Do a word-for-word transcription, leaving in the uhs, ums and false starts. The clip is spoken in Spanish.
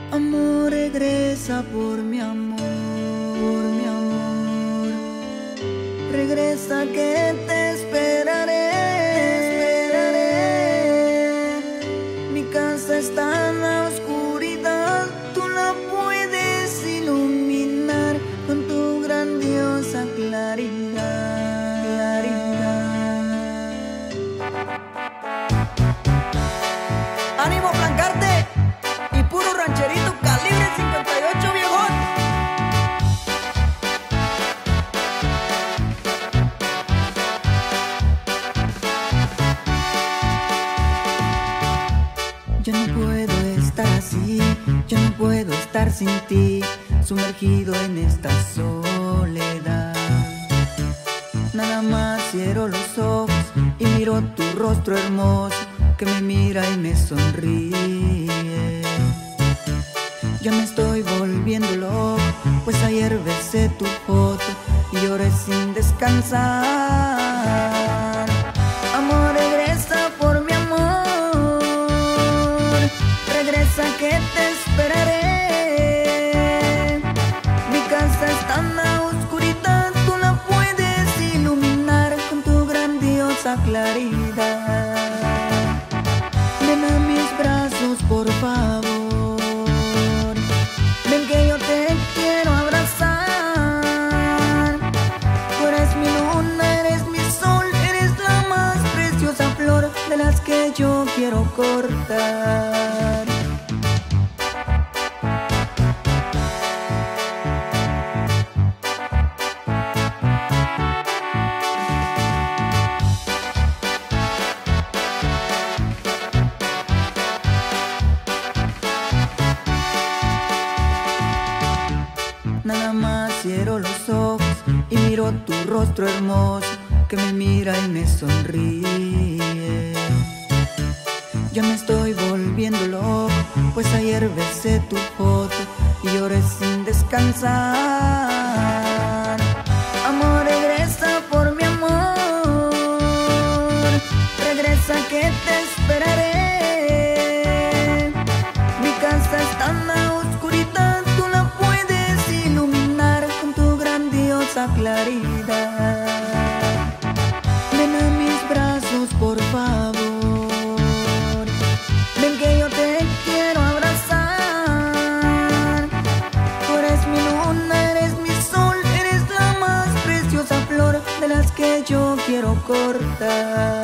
Amor, regresa por mi amor, por mi amor. Regresa que te esperaré, esperaré. Mi casa está en la oscuridad, tú la puedes iluminar con tu grandiosa claridad, claridad. ¡Ánimo, Blancarte! Y puro rancherito calibre cincuenta y ocho, viejón. Yo no puedo estar así, yo no puedo estar sin ti, sumergido en esta soledad. Nada más cierro los ojos y miro tu rostro hermoso que me mira y me sonríe. Yo me estoy volviendo loco, pues ayer besé tu foto y lloré sin descansar. Amor, regresa por mi amor, regresa que te esperaré. Mi casa está en la oscuridad, tú la puedes iluminar con tu grandiosa claridad. Ven a mis brazos, por favor. Ven que yo te quiero abrazar. Tú eres mi luna, eres mi sol, eres la más preciosa flor de las que yo quiero cortar. Nada más cierro los ojos y miro tu rostro hermoso que me mira y me sonríe. Yo me estoy volviendo loco, pues ayer besé tu foto y lloré sin descansar. Amor, regresa por mi amor, regresa que te esperaré. Mi casa está en la oscuridad, tú la puedes iluminar con tu grandiosa claridad. Ven a mis brazos, por favor. Ven que yo te quiero abrazar. Tú eres mi luna, eres mi sol, eres la más preciosa flor de las que yo quiero cortar.